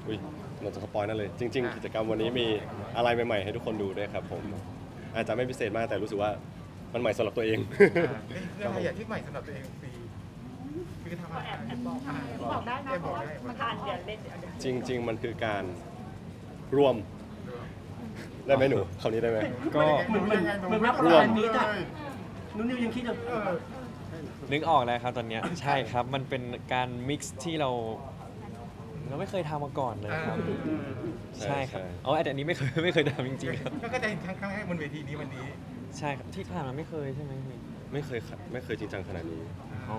อุ้ยเราจะสปอยนั่นเลยจริงๆกิจกรรมวันนี้มีอะไรใหม่ๆให้ทุกคนดูด้วยครับผมอาจจะไม่พิเศษมากแต่รู้สึกว่ามันใหม่สำหรับตัวเองคืออะไรที่ใหม่สำหรับตัวเองฟรีคือทำอะไรแอบบอกได้นะเพราะว่ามันทานเดี๋ยวเล่นเดี๋ยวจริงๆมันคือการร่วมได้ไหมหนูคำนี้ได้ไหมก็เหมือนรับรวมนี้จ้ะนุ่นนิวยังคิดอยู่นึกออกแล้วครับตอนเนี้ยใช่ครับมันเป็นการมิกซ์ที่เราไม่เคยทำมาก่อนเลยครับใช่ครับอ๋อแต่อันนี้ไม่เคยทำจริงๆครับก็จะครั้งแรกบนเวทีนี้วันนี้ใช่ครับที่ผ่านมาไม่เคยใช่ไหมพี่ไม่เคยจริงจังขนาดนี้อ๋อ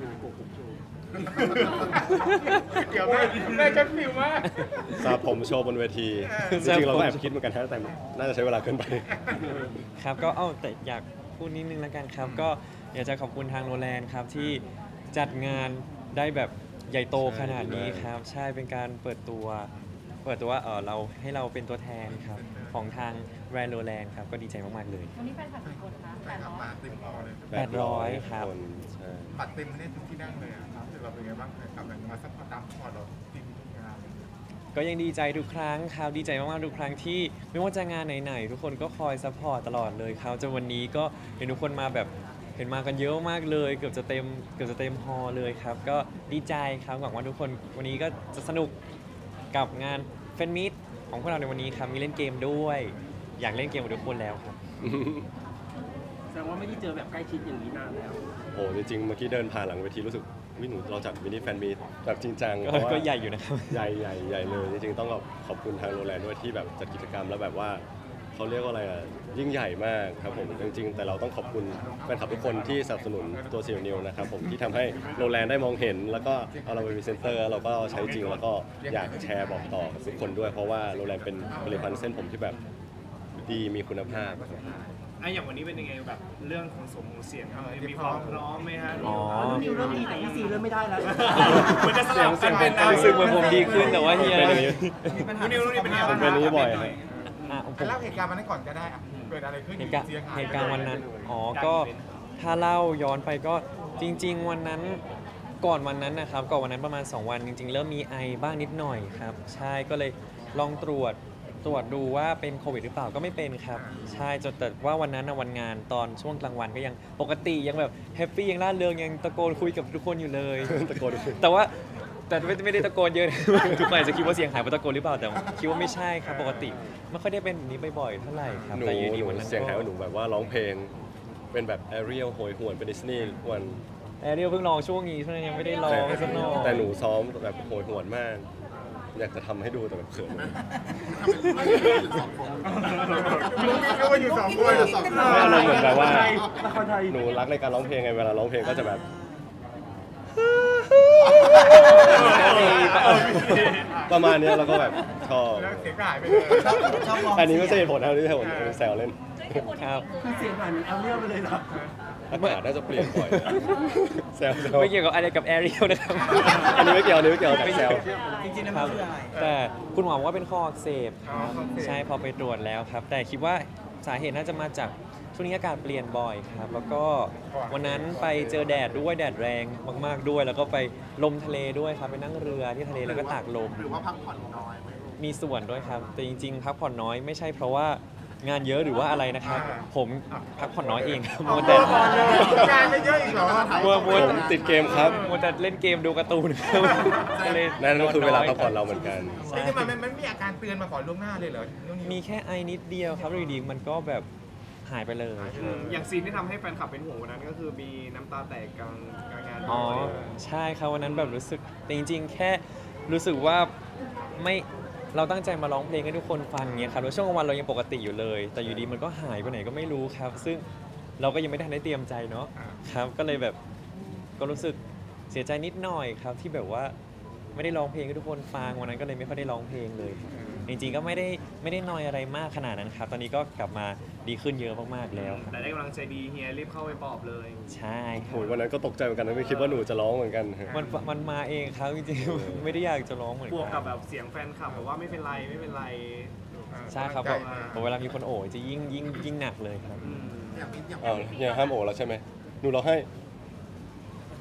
เดี๋ยวแม่จะฟิวมากสาผมโชว์บนเวทีจริงๆเราก็แอบคิดเหมือนกันนะแต่น่าจะใช้เวลาเกินไปครับก็แต่อยากพูดนิดนึงแล้วกันครับก็อยากจะขอบคุณทางโรแลนด์ครับที่จัดงานได้แบบใหญ่โตขนาดนี้ครับใช่เป็นการเปิดตัวเราให้เราเป็นตัวแทนครับของทางแบรนด์โรแลนด์ครับก็ดีใจมากๆเลยวันนี้แฟนคลับกี่คนคะแฟนคลับมาเต็มหอเลย 800ครับคนใช่บัตรเต็มไม่ได้ทุกที่นั่งเลยครับเราเป็นไงบ้างแฟนคลับมาซัพพอร์ตตามซัพพอร์ตเราทีมทุกงานก็ยังดีใจทุกครั้งครับดีใจมากๆทุกครั้งที่ไม่ว่าจะงานไหนๆทุกคนก็คอยซัพพอร์ตตลอดเลยครับจนวันนี้ก็เห็นทุกคนมาแบบเห็นมากันเยอะมากเลยเกือบจะเต็มฮอลล์เลยครับก็ดีใจครับหวังว่าทุกคนวันนี้ก็จะสนุกกับงานแฟนมิตของพวกเราในวันนี้ครับมีเล่นเกมด้วย อยากเล่นเกมกับทุกคนแล้วครับแสดงว่าไม่ได้เจอแบบใกล้ชิดอย่างนี้นานแล้วโอ้จริงๆเมื่อกี้เดินผ่านหลังเวทีรู้สึกวิหนูเราจัดมินิแฟนมีตแบบจริงจังเพราะว่าก็ใหญ่อยู่นะครับใหญ่เลยจริงๆต้องขอบคุณทางโรแลนด์ด้วยที่แบบจัดกิจกรรมแล้วแบบว่าเขาเรียกว่าอะไรอ่ะยิ่งใหญ่มากครับผมจริงๆแต่เราต้องขอบคุณแฟนคลับทุกคนที่สนับสนุนตัวซีนิวนะครับผมที่ทำให้โรแลนด์ได้มองเห็น แล้วก็เอาเราไปพรีเซนเตอร์เราก็ใช้จริงแล้วก็อยากแชร์บอกต่อกับทุกคนด้วยเพราะว่าโรแลนด์เป็นผลิตภัณฑ์เส้นผมที่แบบดีมีคุณภาพครับไอ้อย่างวันนี้เป็นยังไงแบบเรื่องของสมของเสียงครับมีความพร้อมไหมฮะอ๋อนุ่นนิวเริ่มดีแต่พี่ซีเริ่มไม่ได้แล้วมันจะสลับกันเป็นนะรู้สึกเหมือนผมดีขึ้นแต่ว่าเฮียเป็นอย่างนี้นุ่นนี่เป็นยังไงผมเป็นอย่างนี้บ่อยครับอ่ะผมเล่าเหตุการณ์วันนั้นก่อนก็ได้อะเกิดอะไรขึ้นเหตุการณ์วันนั้น ก็ถ้าเล่าย้อนไปก็จริง ๆ วันนั้นก่อนวันนั้นนะครับก่อนวันนั้นประมาณ 2 วันจริง ๆ เริ่มมีไอบ้างนิดหน่อยครับ ใช่ก็เลยลองตรวจดูว่าเป็นโควิดหรือเปล่าก็ไม่เป็นครับ ใช่จนแต่ว่าวันนั้นนะวันงานตอนช่วงกลางวันก็ยังปกติยังแบบแฮปปี้ยังร่าเริงยังตะโกนคุยกับทุกคนอยู่เลยตะโกนแต่ไม่ได้ตะโกนเยอะ ทุกคนอาจจะคิดว่าเสียงหายเพราะตะโกนหรือเปล่าแต่คิดว่าไม่ใช่ครับปกติไม่ค่อยได้เป็นแบบนี้บ่อยๆเท่าไหร่ครับหนูแต่อยู่ดีวันนั้นเสียงหายว่าหนูแบบว่าร้องเพลงเป็นแบบแอเรียลโหยหวนเป็นดิสนีย์ทุกวันแอเรียลเพิ่งลองช่วงนี้ช่วงนั้นยังไม่ได้ลองสักหน่อยแต่หนูซ้อมแบบโหยหวนมาก อยากจะทำให้ดูแต่แบบเขินก็ว่าอยู่สองคนไม่อารมณ์เหมือนแบบว่าละครไทยหนูรักในการร้องเพลงไงเวลาร้องเพลงก็จะแบบ ประมาณเนี้ยเราก็แบบชอบแล้วเสียงก็หายไปเลยชอบมองอันนี้ไม่ใช่เหตุผลนะนี่เหตุผลแซวเล่นครับคือเสียงหายเหมือนแอลเลียลไปเลยเหรออากาศน่าจะเปลี่ยนบ่อยแซวไม่เกี่ยวกับอะไรกับแอเรียลนะครับอันนี้ไม่เกี่ยวแต่แซวจริงๆนะคมัรันบคืออะไรแต่คุณหมอบอกว่าเป็นข้ออักเสบคอ๋อรับข้ออักเสบใช่พอไปตรวจแล้วครับ แต่คิดว่าสาเหตุน่าจะมาจากช่วงนี้อากาศเปลี่ยนบ่อยครับ แล้วก็วันนั้นไปเจอแดดด้วยแดดแรงมากๆด้วย แล้วก็ไปลมทะเลด้วยครับไปนั่งเรือที่ทะเลแล้วก็ตากลมหรือว่าพักผ่อนน้อยไหมมีส่วนด้วยครับ แต่จริงๆ พักผ่อนน้อยไม่ใช่เพราะว่างานเยอะหรือว่าอะไรนะครับ ผมพักผ่อนน้อยเองครับมัวแต่งานไม่เยอะอีกเหรอมัวผมติดเกมครับมัวแต่เล่นเกมดูการ์ตูนครับก็เลยนั่นก็คือเวลาพักผ่อนเราเหมือนกันนี่จะมันมีอาการเตือนมาก่อนล่วงหน้าเลยเหรอมีแค่ไอนิดเดียวครับอยู่ดีๆมันก็แบบหายไปเลยอย่างซีนที่ทำให้แฟนคลับเป็นห่วงวันนั้นก็คือมีน้ำตาแตกกลางงานอ๋อใช่ครับวันนั้นแบบรู้สึกแต่จริงๆ แค่รู้สึกว่าไม่เราตั้งใจมาร้องเพลงให้ทุกคนฟังเงี้ยครับแล้วช่วงกลางวันเรายังปกติอยู่เลย แต่อยู่ดีมันก็หายไปไหนก็ไม่รู้ครับ ซึ่งเราก็ยังไม่ทันได้เตรียมใจเนาะครับก็เลยแบบก็รู้สึกเสียใจนิดหน่อยครับที่แบบว่าไม่ได้ร้องเพลงให้ทุกคนฟังวันนั้นก็เลยไม่ค่อยได้ร้องเพลงเลยครับจริงๆก็ไม่ได้นอยอะไรมากขนาดนั้นครับตอนนี้ก็กลับมาดีขึ้นเยอะมากๆแล้วครับแต่ได้กำลังใจดีเฮียรีบเข้าไปปลอบเลยใช่ครัโอ้บยวันนั้นก็ตกใจเหมือนกันนะไม่คิดว่าหนูจะร้องเหมือนกันมันมาเองครับจริงๆ ไม่ได้อยากจะร้องเหมือนบวกกักัน บแบบเสียงแฟนคลับบอกว่าไม่เป็นไรไม่เป็นไรใช่ครับพอเวลามีคนโอบจะยิ่งหนักเลยครับอืมอ้าวเนี่ยห้ามโอแล้วใช่ไหมหนูร้องให้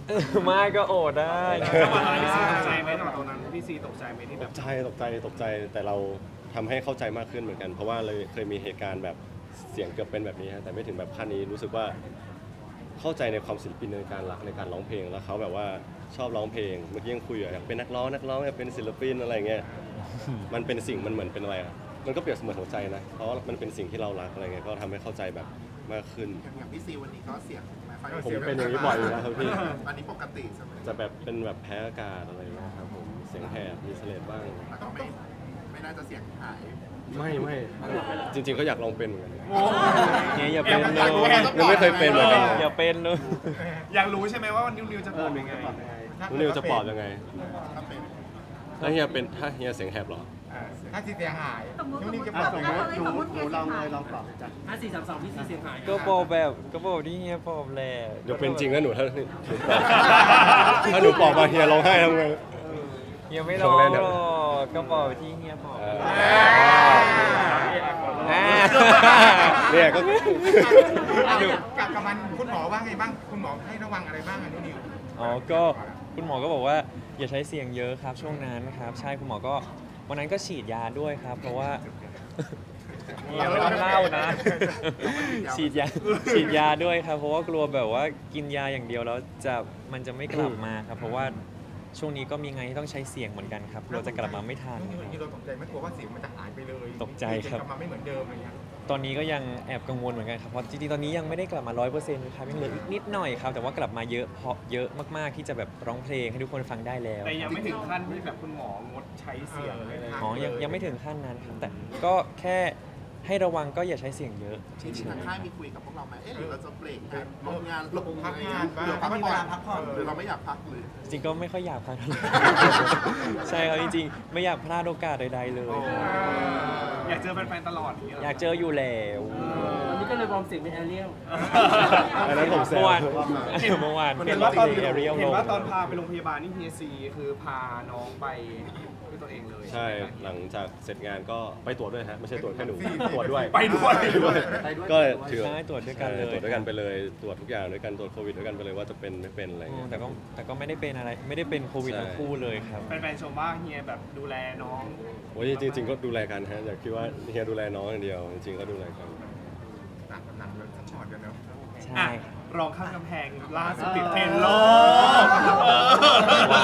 ไม่ก็โอดได้จังหวะตอนนั้นพี่ซีตกใจไหมจังหวะตอนนั้นพี่ซีตกใจไหมที่ตแบบกใจแต่เราทำให้เข้าใจมากขึ้นเหมือนกัน เพราะว่าเลยเคยมีเหตุการณ์แบบเสียงเกือบเป็นแบบนี้ฮะแต่ไม่ถึงแบบขั้นนี้รู้สึกว่าเข้าใจในความศิลปินในการรักในการร้องเพลงแล้วเขาแบบว่าชอบร้องเพลงเมื่อกี้ยังคุยอยากเป็นนักร้องอยากเป็นศิลปินอะไรเงี้ยมันเป็นสิ่งมันเหมือนเป็นอะไรอ่ะมันก็เปรียบเสมือนหัวใจนะเพราะว่ามันเป็นสิ่งที่เรารักอะไรเงี้ยก็ทำให้เข้าใจแบบมากขึ้นอย่างพี่ซีวันนี้ก็เสียงไม่ค่อยผมเป็นอย่างนี้บ่อยอยู่แล้วครับพี่อันนี้ปกติใช่ไหมจะแบบเป็นแบบแพ้อากาศอะไรเงี้ยครับผมเสียงแหบมีเสลดบ้างแล้วก็ไม่น่าจะเสียงหายไม่จริงๆก็อยากลองเป็นเหมือนกันเนี่ยอย่าเป็นเลยยังไม่เคยเป็นเหมือนกันอย่าเป็นเลยอยากรู้ใช่ไหมว่านิวจะตอบยังไงนิวจะปลอบยังไงถ้าเป็นถ้าเฮียเสียงแหบเหรอถ้าที่เสียงหายสมมตินี่จะสปมรับมติหนูลองเลยลองปรับ 5432พี่ซีเสียงหายก็บอกที่เฮียบอกแหละเดี๋ยวเป็นจริงนะหนูถ้าหนูปลอบถ้าหนูปลอบมาเฮียร้องไห้ทำไงเฮียไม่ร้องหรอกก็บอกที่เฮียบอกเนี่ยก็กับมันคุณหมอว่าไงบ้างคุณหมอให้ระวังอะไรบ้างอ่ะนิวอ๋อก็คุณหมอก็บอกว่าอย่าใช้เสียงเยอะครับช่วงนั้นครับใช่คุณหมอก็วันนั้นก็ฉีดยาด้วยครับ เพราะว่าเดี๋ยวเล่านะฉีดยาด้วยครับ เพราะว่ากลัวแบบว่ากินยาอย่างเดียวแล้วมันจะไม่กลับมาครับ เพราะว่าช่วงนี้ก็มีงานที่ต้องใช้เสียงเหมือนกันครับเราจะกลับมาไม่ทันนี่เราตกใจไหม่กลัวว่าเสียงมันจะหายไปเลยตกใจครับกลับมาไม่เหมือนเดิมเลยครับตอนนี้ก็ยังแอบกังวลเหมือนกันครับเพราะจริงๆตอนนี้ยังไม่ได้กลับมา 100%ครับยังเหลืออีกนิดหน่อยครับแต่ว่ากลับมาเยอะมากๆที่จะแบบร้องเพลงให้ทุกคนฟังได้แล้วแต่ยังไม่ถึงขั้นที่แบบคุณหมองดใช้เสียงเลยอ๋อยังไม่ถึงขั้นนั้นครับแต่ก็แค่ให้ระวังก็อย่าใช้เสียงเยอะจริงๆทางค่ายมีคุยกับพวกเราไหมเอ๊ะหรือเราจะเบรกการลงงานพักงานบ้างหรือพักผ่อนหรือเราไม่อยากพักเลยจริงๆก็ไม่ค่อยอยากพลาดเท่าไหร่ ใช่ครับจริงๆไม่อยากพลาดโอกาสใดๆเลยอยากเจอแฟนๆตลอดอย่างเงี้ยอยากเจออยู่แล้ววันนี้ก็เลยวอร์มเสียงเป็นแอเรียลอันนั้นผมแซเมื่วอวานเมื่อวานเห็นว่าตอนเอเรียลเห็ลนงว่าตอนพาไปโรงพยาบาลนี่เฮียซีคือพาน้องไปด้วยตัวเองเลยใช่หลังจากเสร็จงานก็ไปตรวจด้วยฮะไม่ใช่ตรวจแค่หนูตรวจด้วยไปด้วยก็ถือใช่ตรวจด้วยกันเลยตรวจด้วยกันไปเลยตรวจทุกอย่างด้วยกันตรวจโควิดด้วยกันไปเลยว่าจะเป็นไม่เป็นอะไรอืมเงี้ยแต่ก็ไม่ได้เป็นอะไรไม่ได้เป็นโควิดใช่ทั้งคู่เลยครับแฟนๆชมว่าเฮียแบบดูแลน้องโอ้ยจริงๆก็ดูแลกันฮะอย่าคิดว่าเฮียดูแลน้องอย่างเดียวจริงๆก็ดูแลกันหนักเลยซัพพอร์ตกันเนาะใช่อ่ะรองข้ามกำแพงล่าสุดติดเทรนด์โลกว้าว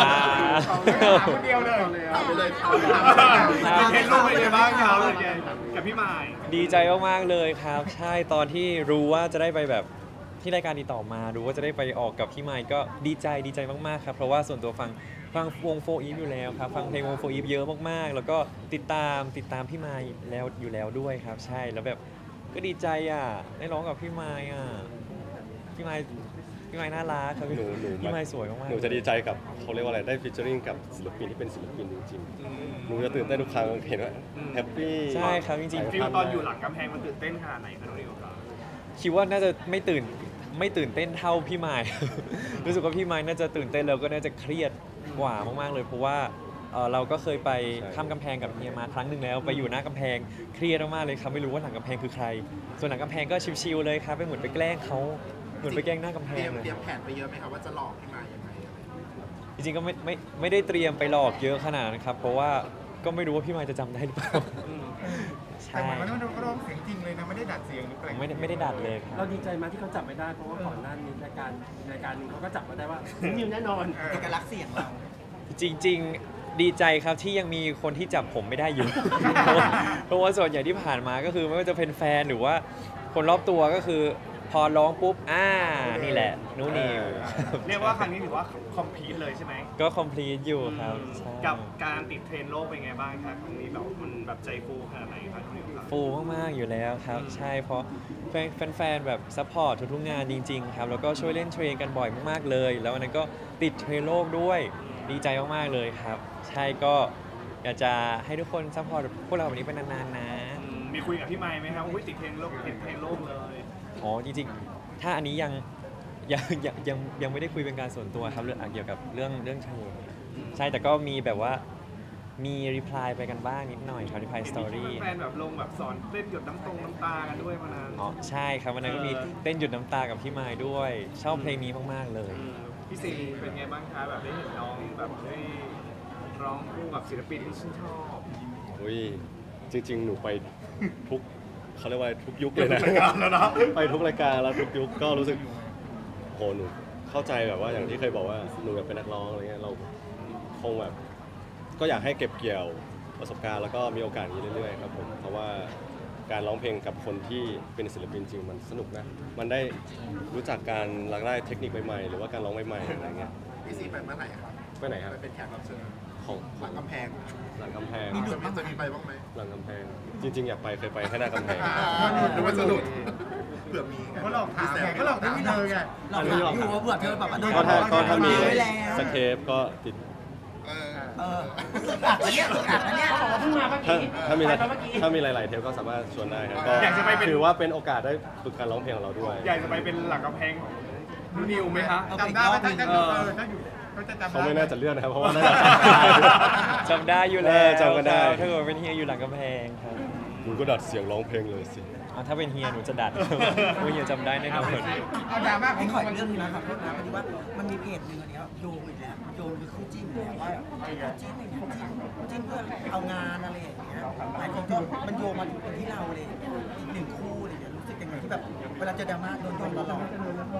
คนเดียวเลยถามไปเลยติดเทรนด์โลกเป็นไงบ้างครับกับพี่หมายดีใจมากๆเลยครับ ใช่ตอนที่รู้ว่าจะได้ไปแบบที่รายการติดต่อมารู้ว่าจะได้ไปออกกับพี่ไมค์ก็ดีใจมากๆครับเพราะว่าส่วนตัวฟังวงโฟอีฟอยู่แล้วครับฟังเพลงวงโฟอีฟเยอะมากๆ แล้วก็ติดตามพี่ไมค์แล้วอยู่แล้วด้วยครับ ใช่แล้วแบบก็ดีใจอ่ะได้ร้องกับพี่ไมค์อ่ะพี่ไมค์น่ารักครับหนูพี่ไมค์สวยมากๆหนูจะดีใจกับเขาเรียกว่าอะไรได้ฟิชเจอริงกับศิลปินที่เป็นศิลปินจริงๆหนูจะตื่นเต้นทุกครั้งเห็นว่าแฮปปี้ใช่ครับจริงๆฟิลตอนอยู่หลังกำแพงมันตื่นเต้นขนาดไหนครับน้องนิวครับคิดว่าน่าจะไม่ตื่นเต้นเท่าพี่ไมค์ รู้สึกว่าพี่ไมค์น่าจะตื่นเต้นแล้วก็น่าจะเครียดกว่ามากๆเลยเพราะว่าเราก็เคยไปข้ามกำแพงกับเฮียมาครั้งหนึ่งแล้วไปอยู่หน้ากำแพงเครียดมากๆเลยครับไม่รู้ว่าหลังกำแพงคือใคร ส่วนหลังกำแพงก็ชิลๆเลยครับไปเหมือนไปแกล้งเขาเหมือนไปแกล้งหน้ากำแพเตรีงยมเลยเตรียมแผนไปเยอะไหมครับว่าจะหลอกขึ้นมายังไงอะไรอย่างเงี้ยจริงๆก็ไม่ได้เตรียมไปหลอกเยอะขนาดนั้นครับเพราะว่าก็ไม่รู้ว่าพี่ไมค์จะจำได้หรือเปล่าแต่ใช่มันก็ร้องเสียงจริงเลยนะไม่ได้ดัดเสียงหรืออะไรไม่ได้ดัดเลยครับเราดีใจมากที่เขาจับไม่ได้เพราะว่าก่อนหน้านี้รายการหนึงเขาก็จับมาได้ว่านิวแน่นอนเอกลักษณ์เสียงเราจริงๆดีใจครับที่ยังมีคนที่จับผมไม่ได้อยู่ เพราะว่าส่วนใหญ่ที่ผ่านมาก็คือไม่ว่าจะเป็นแฟนหรือว่าคนรอบตัวก็คือพอร้องปุ๊บนี่แหละนูนิวเรียกว่าครั้งนี้ถือว่าคอมพลีทเลยใช่ไหมก็คอมพลีทอยู่ครับใช่กับการติดเทรนด์โลกเป็นไงบ้างครับครั้งนี้แบบมันแบบใจฟูขนาดไหนครับน้องนิวครับฟูมากๆอยู่แล้วครับ ใช่เพราะแฟนๆแบบซัพพอร์ตทุกๆงานจริงๆครับแล้วก็ช่วยเล่นเทรนกันบ่อยมากๆเลย แล้ววันนั้นก็ติดเทรนโลกด้วยดีใจมากๆเลยครับ ใช่ก็อยากจะให้ทุกคนซัพพอร์ตพวกเราแบบนี้เป็นนานๆนะมีคุยกับพี่ไมค์ไหมครับอุ้ยติดเทรนด์โลกติดเทรนด์โลกเลยอ๋อจริงๆ ถ้าอันนี้ยังไม่ได้คุยเป็นการส่วนตัวครับเรื่องเกี่ยวกับเรื่องเทรนใช่แต่ก็มีแบบว่ามีรีプライไปกันบ้างนิดหน่อยครับรีプライสตอรี่แฟนแบบลงแบบสอนเต้นหยดน้ำตากันด้วยมานานอ๋อใช่ครับวันนั้นก็มีเต้นหยุดน้ำตากับพี่ไมค์ด้วย ชอบเพลงนี้มากๆเลยพพี่ซีเป็นไงบ้างคะแบบได้เห็นน้องแบบได้ร้องคู่กับศิลปินที่ชื่นชอบอุ้ยจริง ๆ หนูไปทุกเขาเรียกว่าทุกยุคเลยนะ ไปทุกรายการแล้วทุกยุคก็รู้สึกโหหนูเข้าใจแบบว่าอย่างที่เคยบอกว่าหนูอยากเป็นนักร้องอะไรเงี้ยเราคงแบบก็อยากให้เก็บเกี่ยวประสบการณ์แล้วก็มีโอกาสนี้เรื่อยๆครับผมเพราะว่าการร้องเพลงกับคนที่เป็นศิลปินจริงมันสนุกนะมันได้รู้จักการหลากหลายเทคนิคใหม่ๆหรือว่าการร้องใหม่ๆอะไรเงี้ยพี่ซีไปเมื่อไหร่ครับไปไหนครับไปเป็นแขกรับเชิญของหลังกำแพงหลังกำแพงจะมีไปบ้างไหมหลังกำแพงจริง ๆ อยากไปเคยไปแค่หน้ากำแพงหรือว่าจะหลุดเผื่อมีไงเขาหลอกถามไงเขาหลอกถามเธอไงอันนี้หรออยู่ว่าเบื่อเธอแบบว่าโดนก็ถ้ามีไว้แล้วสเทปก็ติดเอออันเนี้ยอันเนี้ยเพิ่งมาเมื่อถ้ากี้ถ้ามีไปเมื่อกี้ถ้ามีหลายๆเทปก็สามารถชวนได้ครับก็อยากจะไปเป็นถือว่าเป็นโอกาสได้ฝึกการร้องเพลงของเราด้วยอยากจะไปเป็นหลักกำแพงของนิวไหมคะจำได้ว่าถ้าอยู่เขาจะจำได้เขาไม่น่าจะเลื่อนนะครับเพราะว่าน่าจะจำได้อยู่แล้วจำกันได้ครับถ้าเกิดเป็นเฮียอยู่หลังกำแพงครับหนูก็ดัดเสียงร้องเพลงเลยสิถ้าเป็นเฮียหนูจะดัด ว่าเฮียจำได้แน่นอนเอาดราม่าขผองมขออีกเรื่องนึงนะครับโทษนะพอดีว่ามันมีเพจหนึ่งอันเนี้ยโยงอีกแล้วโยงคือคู่จิ้นแล้วว่าคู่จิ้นอะไรเงี้ยจิ้นเพื่อเอางานอะไรอย่างเงี้ยหลายคนก็มันโยงมาถึงที่เราเลยอีกหนึ่งคู่อะไรอย่างเงี้ยรู้สึกยังไงที่แบบเวลาเจอดราม่าโดนโยงตลอด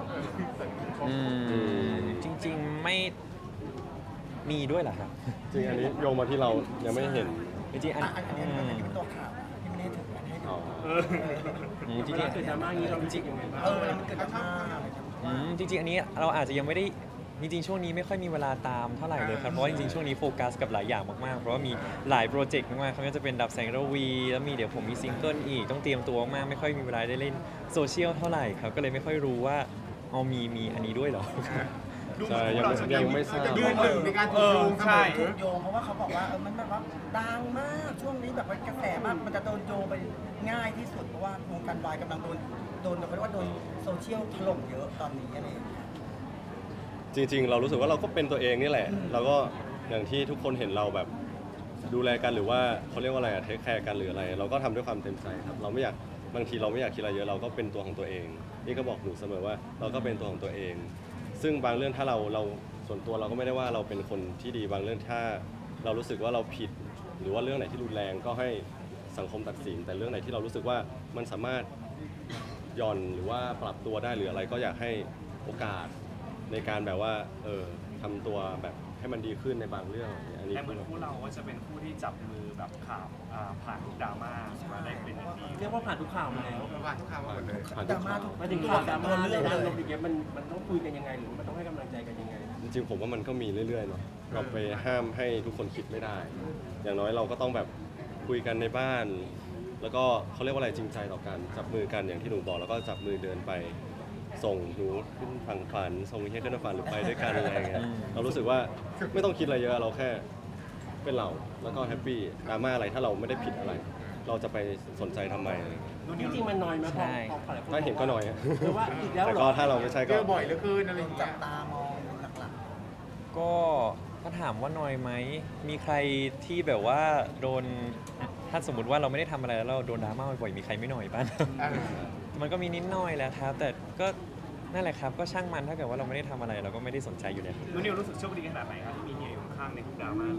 จริงๆไม่มีด้วยเหรอครับจริงอันนี้โยงมาที่เรายังไม่เห็นจริงๆอันอันนี้เป็นตัวข่าวที่ไม่ได้ถึงอันให้ดูอ๋อจริงเวลาเกิดดราม่าอย่างนี้เรารู้สึกยังไงบ้างเวลามันเกิดดราม่าอะไรอย่างเงี้ยจริงๆอันนี้เราอาจจะยังไม่ได้จริงๆช่วงนี้ไม่ค่อยมีเวลาตามเท่าไหร่เลยครับเพราะว่าจริงๆช่วงนี้โฟกัสกับหลายอย่างมากๆเพราะว่ามีหลายโปรเจกต์มากๆเขาก็จะเป็นดับแสงระวีแล้วมีเดี๋ยวผมมีซิงเกิลอีกต้องเตรียมตัวมากไม่ค่อยมีเวลาได้เล่นโซเชียลเท่าไหร่ครับก็เลยไม่ค่อยรู้ว่ามีอันนี้ด้วยเหรอใช่ยังไม่ทราบยืนหนึ่งในการถูกโยงเสมอถูกโยงเพราะว่าเขาบอกว่ามันแบบว่าดังมากช่วงนี้แบบว่ากระแสมากมันจะโดนโยงไปง่ายที่สุดเพราะว่าวงการวายกำลังโดนเขาเรียกว่าโดนโซเชียลถล่มเยอะตอนนี้อะไรอย่างเงี้ยจริงๆ เรารู้สึกว่าเราก็เป็นตัวเองนี่แหละเราก็อย่างที่ทุกคนเห็นเราแบบดูแลกันหรือว่าเขาเรียกว่าอะไรอะเทคแคร์กันหรืออะไร เราก็ทำด้วยความเต็มใจครับเราไม่อยากบางทีเราไม่อยากคิดอะไรเยอะเราก็เป็นตัวของตัวเองนี่ก็บอกหนูเสมอว่าเราก็เป็นตัวของตัวเอง ซึ่งบางเรื่องถ้าเราส่วนตัวเราก็ไม่ได้ว่าเราเป็นคนที่ดีบางเรื่องถ้าเรารู้สึกว่าเราผิด หรือว่าเรื่องไหนที่รุนแรงก็ให้สังคมตัดสิน แต่เรื่องไหนที่เรารู้สึกว่ามันสามารถหย่อนหรือว่าปรับตัวได้หรืออะไรก็อยากให้โอกาสในการแบบว่าทำตัวแบบให้มันดีขึ้นในบางเรื่องอันนี้แต่เหมือนคู่เราก็จะเป็นคู่ที่จับมือแบบข่าวผ่านทุกดราม่ามาได้เป็นอย่างดีเรียกว่าผ่านทุกข่าวมาแล้วผ่านทุกคำมาหมดเลยผ่านดทุราก ม่าทุกมาถึงข่าวดราม่าเลยนะลงอย่างเงี้ยมันต้องคุยกันยังไงหรือมันต้องให้กำลังใจกันยังไงจริงๆผมว่ามันก็มีเรื่อยๆเนาะเราไปห้ามให้ทุกคนคิดไม่ได้ อย่างน้อยเราก็ต้องแบบคุยกันในบ้าน แล้วก็เขาเรียกว่าอะไรจริงใจต่อกันจับมือกันอย่างที่หนูบอกแล้วก็จับมือเดินไปส่งหนูขึ้นฝั่งฝันส่งเฮียขึ้นฝั่งฝันหรือไปด้วยกันอะไรอย่างเงี้ยเรารู้สึกว่าไม่ต้องคิดอะไรเยอะเราแค่เป็นเราแล้วก็แฮปปี้ดราม่าอะไรถ้าเราไม่ได้ผิดอะไร เราจะไปสนใจทำไมอะไรอย่างเงี้ยจริงๆมันน้อยไหมพใช่อหลายคถ้าเห็นก็หน่อยอะคือว่าอีกแล้วแต่เหรก็อถ้าเราไม่ใช่เจก็อบ่อยเหลือเกินอะไรโดอน ย่างจัเงี้บยตามองหลักก็ถ้าถามว่าน้อยไหมมีใครที่แบบว่าโดนถ้าสมมติว่าเราไม่ได้ทำอะไรแล้วเราโดนดราม่าบ่อยๆมีใครไม่หน่อยบ้าง มันก็มีนิดหน่อยแหละครับ แต่ก็นั่นแหละครับก็ช่างมันถ้าเกิดว่าเราไม่ได้ทำอะไรเราก็ไม่ได้สนใจอยู่แล้วนุ่นนิวรู้สึกโชคดีขนาดไหนครับที่มีเฮียอยู่ข้างๆในทุกดราม่าเลย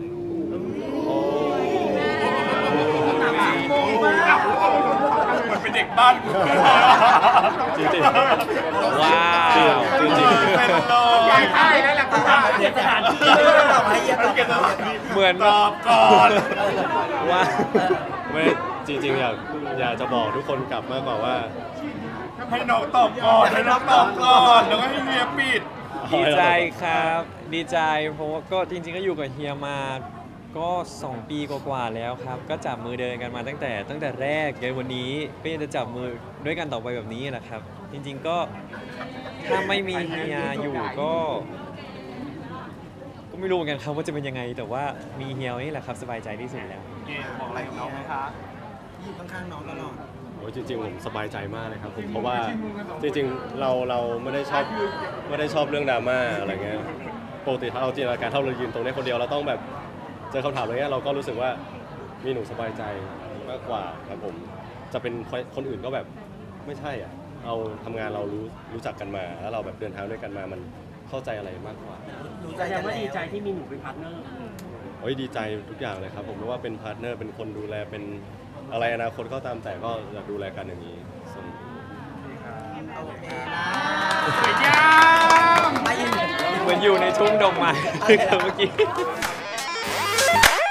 เหมือนเป็นเด็กบ้านจริงๆว้าวจริงๆเป็นโลใหญ่ค่ายนั่นแหละคุณว่าเดี๋ยวสถานที่ๆต่อให้เยียบต่อไปเหมือนตอบก่อนว่าไม่จริงๆอยากจะบอกทุกคนกลับมากกว่าว่าให้น้องตอบก่อนให้น้องตอบก่อนแล้วก็ให้เฮียปิดดีใจครับ ดีใจเพราะว่าก็จริงๆก็อยู่กับเฮียมาก็2 ปีกว่าๆแล้วครับ ก็จับมือเดินกันมาตั้งแต่แรกจนวันนี้ก็ยังจะจับมือด้วยกันต่อไปแบบนี้แหละครับ จริงๆก็ถ้าไม่มีเฮียอยู่ก็ไม่รู้เหมือนกันครับว่าจะเป็นยังไง แต่ว่ามีเฮียนี่แหละครับสบายใจที่สุดแล้วเฮียบอกอะไรกับน้องไหมคะอยู่ข้างๆน้องตลอดโอ้ยจริงๆผมสบายใจมากเลยครับผมเพราะว่าจริงๆเราไม่ได้ชอบเรื่องดราม่าอะไรเงี้ยปกติถ้าเราจินตนาการถ้าเรายืนตรงนี้คนเดียวเราต้องแบบเจอคำถามอะไรเงี้ยเราก็รู้สึกว่ามีหนูสบายใจมากกว่าครับผมจะเป็นคนอื่นก็แบบไม่ใช่อ่ะเราทำงานเรารู้จักกันมาแล้วเราแบบเดินทางด้วยกันมามันเข้าใจอะไรมากกว่ารู้แสใจดกังนว่าแล้วดีใจที่มีหนูเป็นพาร์ทเนอร์โอ้ยดีใจทุกอย่างเลยครับผมไม่ว่าเป็นพาร์ทเนอร์เป็นคนดูแลเป็นอะไรอนาคตก็ตามแต่ก็จะดูแลกันอย่างนี้ส่วนโอเคนะสวยงามไปยินเหมือนอยู่ในทุ่งดอกไม้ ครับเมื่อกี้